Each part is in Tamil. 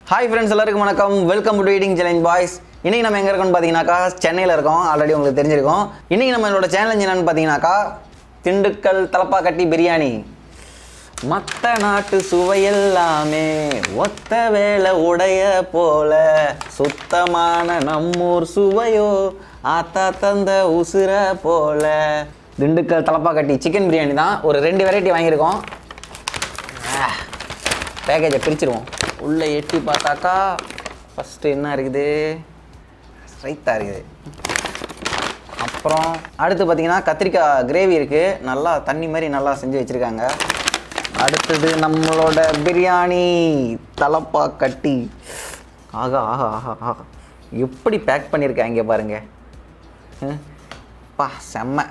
ஹாய் ஃப்ரெண்ட்ஸ், எல்லாருக்கும் வணக்கம். Welcome to eating challenge boys. இன்றைக்கி நம்ம எங்கே இருக்கோம்னு பார்த்தீங்கன்னாக்கா சென்னையில் இருக்கோம். ஆல்ரெடி உங்களுக்கு தெரிஞ்சிருக்கும். இன்றைக்கி நம்மளோட சேலஞ்ச் என்னென்னு பார்த்தீங்கன்னாக்கா திண்டுக்கல் தலப்பாக்கட்டி பிரியாணி. மற்ற நாட்டு சுவையெல்லாமே ஒத்த வேலை உடைய போல, சுத்தமான நம்மூர் சுவையோ ஆத்தா தந்த உசுர போல. திண்டுக்கல் தலப்பாக்கட்டி சிக்கன் பிரியாணி தான். ஒரு 2 வெரைட்டி வாங்கியிருக்கோம். பேக்கேஜை பிரிச்சுருவோம். உள்ளே எட்டி பார்த்தாக்கா ஃபஸ்ட்டு என்ன இருக்குது, ஸ்ட்ரைட்டாக இருக்குது. அப்புறம் அடுத்து பார்த்திங்கன்னா கத்திரிக்காய் கிரேவி இருக்குது. நல்லா தண்ணி மாதிரி நல்லா செஞ்சு வச்சுருக்காங்க. அடுத்தது நம்மளோட பிரியாணி தலப்பாக்கட்டி. ஆகா ஆஹா ஆஹா ஆஹா, எப்படி பேக் பண்ணியிருக்காங்க பாருங்கள். பா செம்ம.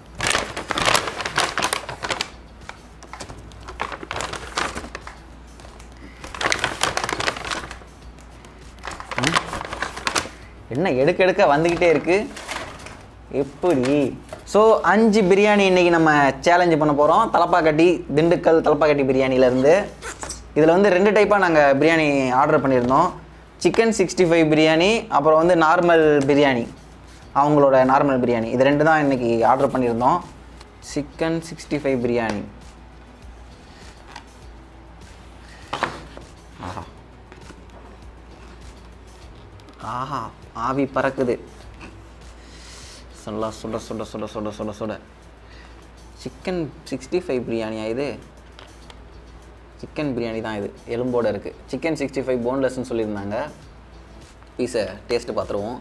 என்ன எடுக்க வந்துக்கிட்டே இருக்குது எப்படி? ஸோ 5 பிரியாணி இன்றைக்கி நம்ம சேலஞ்சு பண்ண போகிறோம். தலப்பாக்கட்டி திண்டுக்கல் தலப்பாக்கட்டி பிரியாணியிலேருந்து. இதில் வந்து 2 டைப்பாக நாங்கள் பிரியாணி ஆர்டர் பண்ணியிருந்தோம். சிக்கன் 65 பிரியாணி, அப்புறம் வந்து நார்மல் பிரியாணி, அவங்களோட நார்மல் பிரியாணி. இது 2 தான் இன்றைக்கி ஆர்டர் பண்ணியிருந்தோம். சிக்கன் 65 பிரியாணி. ஆஹா, ஆவி பறக்குது. சொல்ல சுட சுட சுட சுட சுட சுட. சிக்கன் 65 பிரியாணியா இது? சிக்கன் பிரியாணி தான் இது, எலும்போடு இருக்குது. சிக்கன் 65 போன்லெஸ்ன்னு சொல்லியிருந்தாங்க. பீஸை டேஸ்ட்டு பார்த்துருவோம்.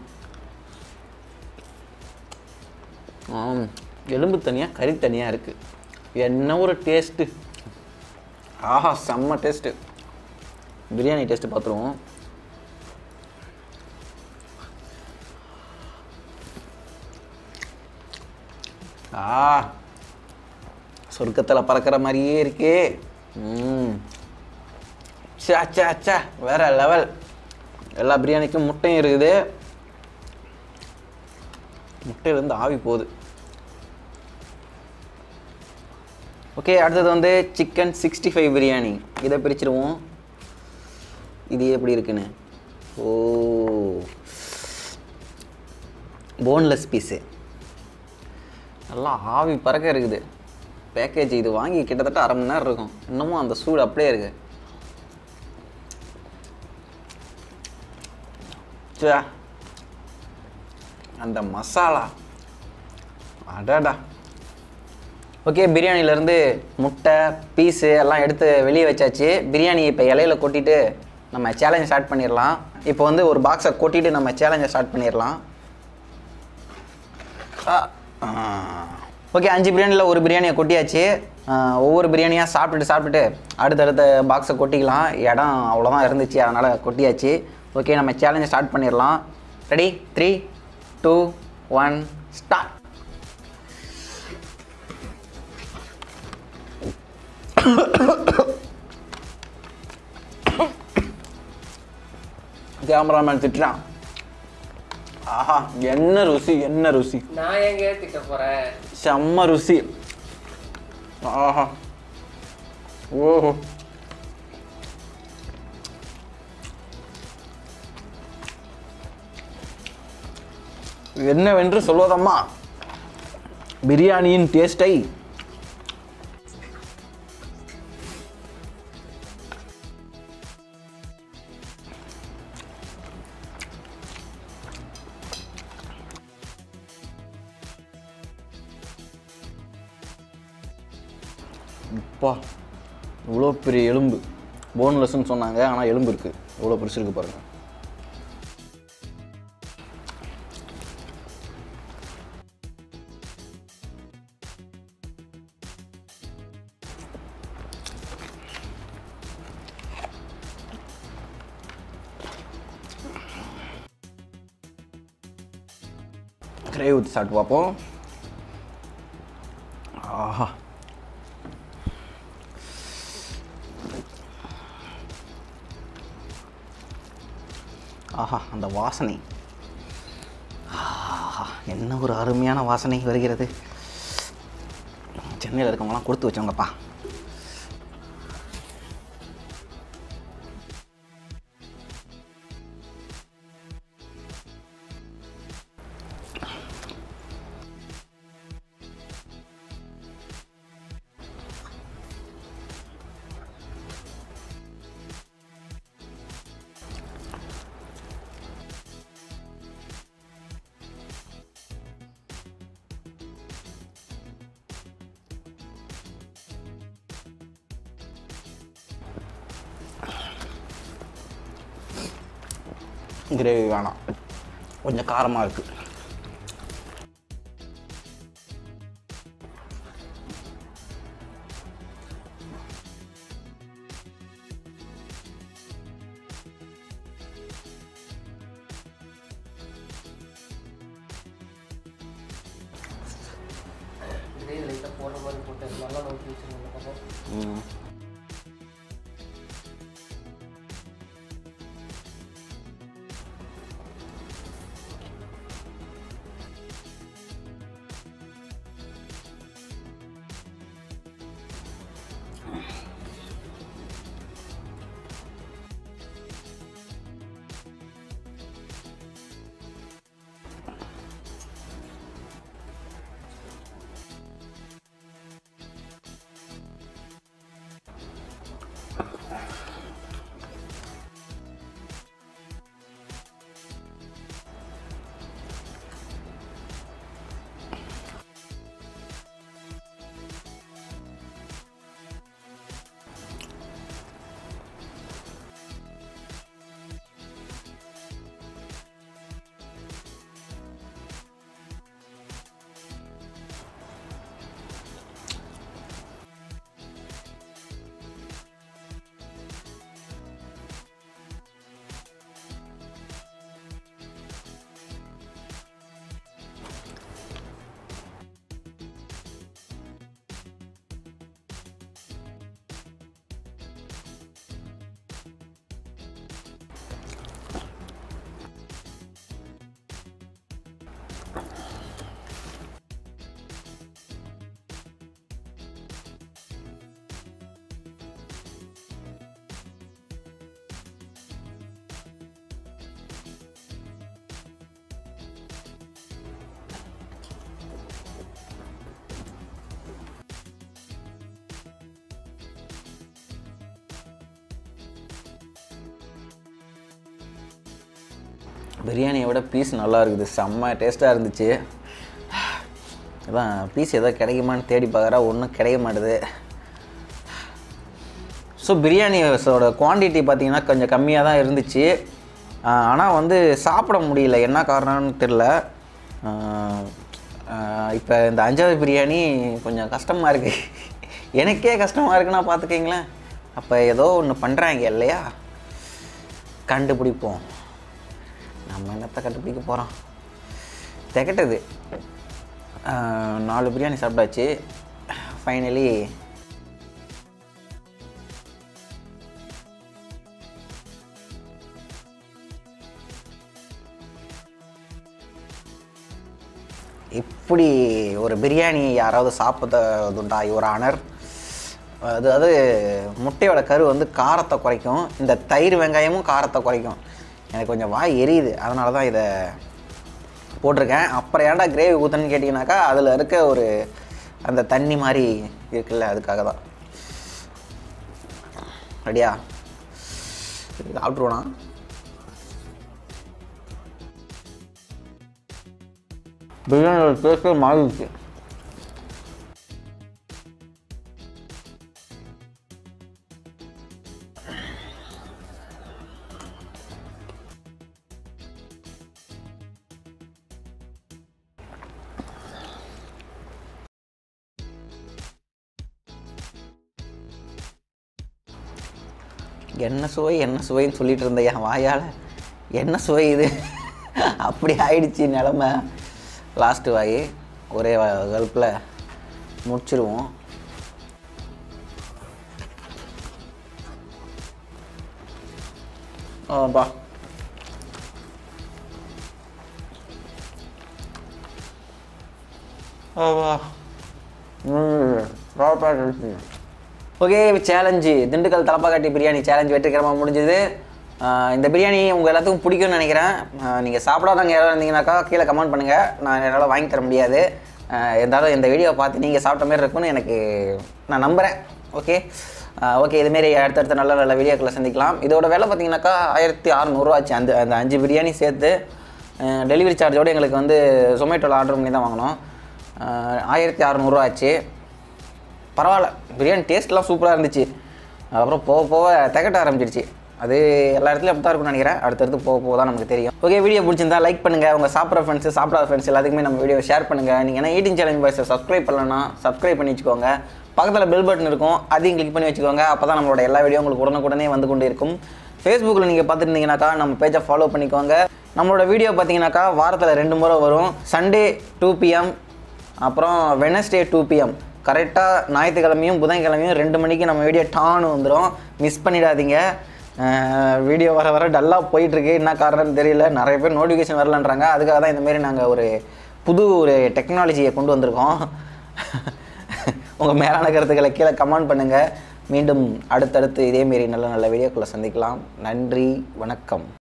எலும்பு தனியாக கறி தனியாக இருக்குது. என்ன ஒரு டேஸ்ட்டு! ஆஹா, செம்ம டேஸ்ட்டு. பிரியாணி டேஸ்ட்டு பார்த்துருவோம். சொர்க்கத்தில் பறக்கிற மாதிரியே இருக்கே. சா வேற லெவல். எல்லா பிரியாணிக்கும் முட்டையும் இருக்குது. முட்டையிலேருந்து ஆவி போகுது. ஓகே, அடுத்தது வந்து சிக்கன் 65 பிரியாணி. இதை பிரிச்சிருவோம். இது எப்படி இருக்குன்னு. ஓ, போன்லெஸ் பீஸு. நல்லா ஆவி பறக்க இருக்குது பேக்கேஜ். இது வாங்கி கிட்டத்தட்ட 1/2 மணி நேரம் இருக்கும். இன்னமும் அந்த சூடு அப்படியே இருக்கு. அந்த மசாலா அடாடா. ஓகே, பிரியாணிலேருந்து முட்டை பீஸு எல்லாம் எடுத்து வெளியே வச்சாச்சு. பிரியாணி இப்போ இலையில கொட்டிட்டு நம்ம சேலஞ்சை ஸ்டார்ட் பண்ணிடலாம். இப்போ வந்து ஒரு பாக்ஸை கொட்டிட்டு நம்ம சேலஞ்சை ஸ்டார்ட் பண்ணிடலாம். ஓகே, 5 பிரியாணியில் ஒரு பிரியாணியை கொட்டியாச்சு. ஒவ்வொரு பிரியாணியாக சாப்பிட்டுட்டு அடுத்தடுத்த பாக்ஸை கொட்டிக்கலாம். இடம் அவ்வளோதான் இருந்துச்சு, அதனால் கொட்டியாச்சு. ஓகே, நம்ம சேலஞ்சை ஸ்டார்ட் பண்ணிடலாம். ரெடி? 3, 2, 1 ஸ்டார்ட். கேமராமேன் திட்டுறான். ஆஹா, என்ன ருசி, என்ன ருசி! நான் எங்க திட்ட போறேன். செம்ம ருசி. ஆஹா, ஓஹோ, என்னவென்று சொல்வதம்மா பிரியாணியின் டேஸ்டை. அப்பா, இவ்வளோ பெரிய எலும்பு. போன்லெஸ்ன்னு சொன்னாங்க, ஆனால் எலும்பு இருக்குது. இவ்வளோ பெருசு இருக்குது பாருங்கள். கிரேவி ஊற்றி சாப்பிட்டு பார்ப்போம். ஆஹா, ஆஹா, அந்த வாசனை. ஆஹா, என்ன ஒரு அருமையான வாசனை வருகிறது. சென்னையில் இருக்கவங்களாம் கொடுத்து வச்சவங்கப்பா. கிரேவி வேணாம், கொஞ்சம் காரமாக இருக்குது. கிரேவி லைட்டாக போடுற மாதிரி போட்டு நல்லா நோக்கி வச்சுருங்க பக்கம். பிரியாணியை விட பீஸ் நல்லா இருக்குது, செம்ம டேஸ்ட்டாக இருந்துச்சு. அதான் பீஸ் ஏதோ கிடைக்குமான்னு தேடி பார்க்குறா, ஒன்றும் கிடைக்க மாட்டுது. ஸோ பிரியாணியோட குவான்டிட்டி பார்த்திங்கன்னா கொஞ்சம் கம்மியாக தான் இருந்துச்சு. ஆனால் வந்து சாப்பிட முடியல, என்ன காரணம்னு தெரில. இப்போ இந்த 5வது பிரியாணி கொஞ்சம் கஷ்டமாக இருக்குது. எனக்கே கஷ்டமாக இருக்குன்னா பார்த்துக்கிங்களேன். அப்போ ஏதோ ஒன்று பண்ணுறாங்க இல்லையா, கண்டுபிடிப்போம். நம்ம என்னத்தை கண்டுபிடிக்க போகிறோம். திகட்டுது. 4 பிரியாணி சாப்பிட்டாச்சு. ஃபைனலி இப்படி ஒரு பிரியாணி யாராவது சாப்பிட்டதுண்டா யுவர் ஆனர்? அது முட்டையோட கரு வந்து காரத்தை குறைக்கும், இந்த தயிர் வெங்காயமும் காரத்தை குறைக்கும். எனக்கு கொஞ்சம் வாய் எரியுது, அதனால தான் இதை போட்டிருக்கேன். அப்புறம் ஏன்டா கிரேவி ஊற்றுன்னு கேட்டிங்கனாக்கா அதில் இருக்க ஒரு அந்த தண்ணி மாதிரி இருக்குல்ல, அதுக்காக தான். ரெடியா? சாப்பிட்ருவோண்ணா. பிரியாணியோட டேஸ்ட்டே மாறிடுச்சு. என்ன சுவைன்னு சொல்லிட்டு இருந்தேன் என் வாயால். என்ன சுவை இது? அப்படி ஆயிடுச்சு நிலமை. லாஸ்ட்டு வாய் ஒரே கல்ப்பில் முடிச்சிருவோம். ஆப்பா, okay. Challenge Dindigul Thalappakatti biryani challenge வெற்றிகரமாக முடிஞ்சது. இந்த பிரியாணி உங்கள் எல்லாத்துக்கும் பிடிக்கும்னு நினைக்கிறேன். நீங்கள் சாப்பிடாதவங்க யாராவது இருந்தீங்கன்னாக்கா கீழே கமெண்ட் பண்ணுங்கள். நான் என்னால் வாங்கி தர முடியாது. இருந்தாலும் இந்த வீடியோவை பார்த்து நீங்கள் சாப்பிட்ட மாதிரி இருக்கும்னு எனக்கு நான் நம்புகிறேன். ஓகே இதுமாரி அடுத்தடுத்த நல்ல நல்ல வீடியோக்களை சந்திக்கலாம். இதோட விலை பார்த்தீங்கன்னாக்கா 1600 ஆச்சு. அந்த 5 பிரியாணி சேர்த்து டெலிவரி சார்ஜோடு எங்களுக்கு வந்து ஜொமேட்டோவில் ஆர்டர் பண்ணி தான் வாங்கினோம். 1600 ஆச்சு. பரவாயில்ல, பிரியாணி டேஸ்ட்லாம் சூப்பராக இருந்துச்சு. அப்புறம் போக போக திகட்ட ஆரம்பிச்சிருச்சு. அது எல்லா இடத்துலையும் அப்படி தான் இருக்கும்னு நினைக்கிறேன். அடுத்தடுத்து போக போக தான் நமக்கு தெரியும். ஓகே, வீடியோ பிடிச்சிருந்தா லைக் பண்ணுங்கள். உங்கள் சாப்பிட்ற ஃப்ரெண்ட்ஸு சாப்பிடாத ஃப்ரெண்ட்ஸ் எல்லாத்துக்குமே நம்ம வீடியோ ஷேர் பண்ணுங்கள். நீங்கள் என்ன ஈட்டிங் சேலஞ்ச் பாய்ஸை சப்ஸ்கிரைப் பண்ணலன்னா சப்ஸ்கிரைப் பண்ணி வச்சுக்கோங்க. பக்கத்தில் பெல் பட்டன் இருக்கும், அதையும் கிளிக் பண்ணி வச்சுக்கோங்க. அப்போ தான் நம்மளோட எல்லா வீடியோ உங்களுக்கு உடனுக்குடனே வந்து கொண்டு இருக்கும். ஃபேஸ்புக்கில் நீங்கள் பார்த்துருந்தீங்கன்னாக்கா நம்ம பேஜை ஃபாலோ பண்ணிக்கோங்க. நம்மளோட வீடியோ பார்த்தீங்கன்னாக்கா வாரத்தில் 2 முறை வரும். சண்டே 2 PM, அப்புறம் வெனஸ்டே 2 PM. கரெக்டாக ஞாயிற்றுக்கிழமையும் புதன்கிழமையும் 2 மணிக்கு நம்ம வீடியோ டான்னு வந்துடும். மிஸ் பண்ணிடாதீங்க. வீடியோ வர வர டல்லாக போயிட்டுருக்கு. என்ன காரணம்னு தெரியல. நிறைய பேர் நோட்டிஃபிகேஷன் வரலன்றாங்க. அதுக்காக தான் இந்தமாரி நாங்கள் ஒரு டெக்னாலஜியை கொண்டு வந்திருக்கோம். உங்கள் மேலான கருத்துக்களை கீழே கமெண்ட் பண்ணுங்கள். மீண்டும் அடுத்தடுத்து இதேமாரி நல்ல நல்ல வீடியோக்களை சந்திக்கலாம். நன்றி, வணக்கம்.